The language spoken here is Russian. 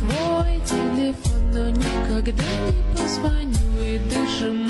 твой телефон, но никогда не позвоню и даже